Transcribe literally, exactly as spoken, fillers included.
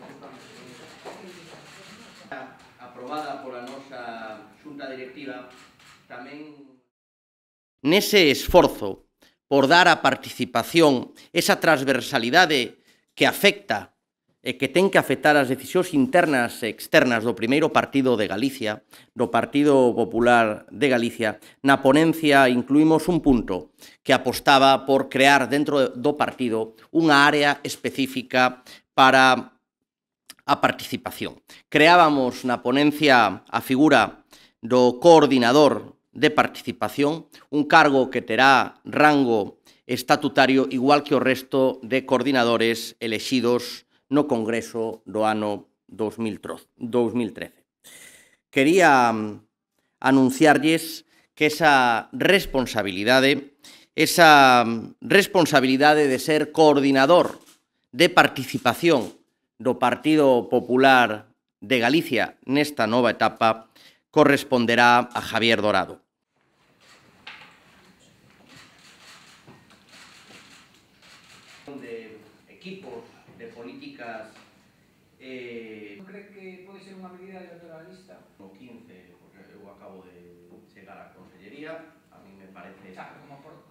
aprobada pola nosa xunta directiva tamén nese esforzo por dar a participación, esa transversalidade que afecta e que ten que afectar as decisións internas e externas do primeiro partido de Galicia, do Partido Popular de Galicia, na ponencia incluímos un punto que apostaba por crear dentro do partido unha área específica para a participación. Creábamos na ponencia a figura do coordinador de participación, un cargo que terá rango estatutario igual que o resto de coordinadores elexidos no Congreso do ano dos mil trece. Quería anunciarlles que esa responsabilidade, esa responsabilidade de ser coordinador de participación do Partido Popular de Galicia nesta nova etapa corresponderá a Javier Dorado. De equipos de políticas eh, non cree que pode ser unha medida electoralista? No quince, porque eu acabo de chegar á Consellería, a mí me parece... Xa, como por